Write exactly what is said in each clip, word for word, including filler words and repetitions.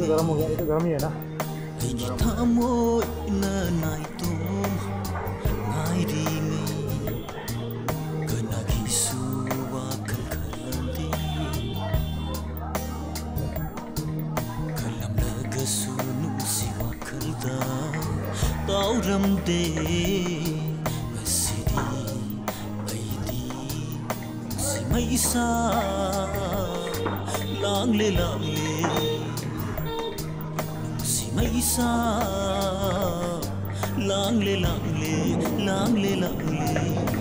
गर्म हो गया, ये तो गर्म ही है ना। थमोय na nai tum ngai ri me kana gi suwa khal khalde kalam laga sunu siwa khalda tauram de masidi aidi si mai sa lang le lang le mai sa lang le lang le lang le lang le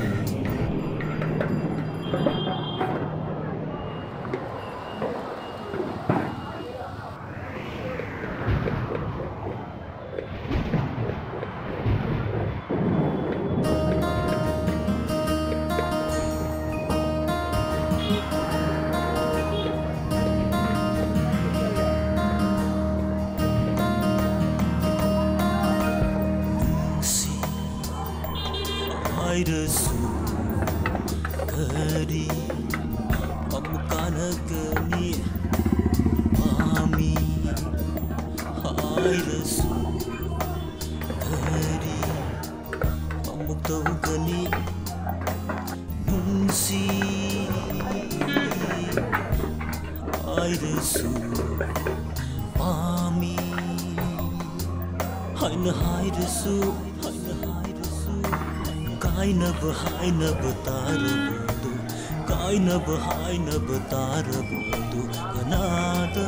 Rasu kari amukana gani mami hai rasu kari amukau gani nungsi hai rasu mami hai na hai rasu hai na hai rasu kai na bahai na batar bodu kai na bahai na batar bodu kanada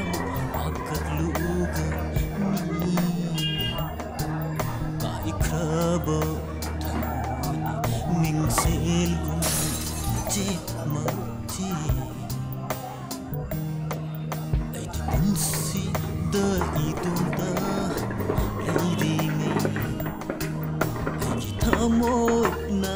akluga ni kai kraba ning sel gun je ma ji ai di punsi da itu da ai di me ai thamo na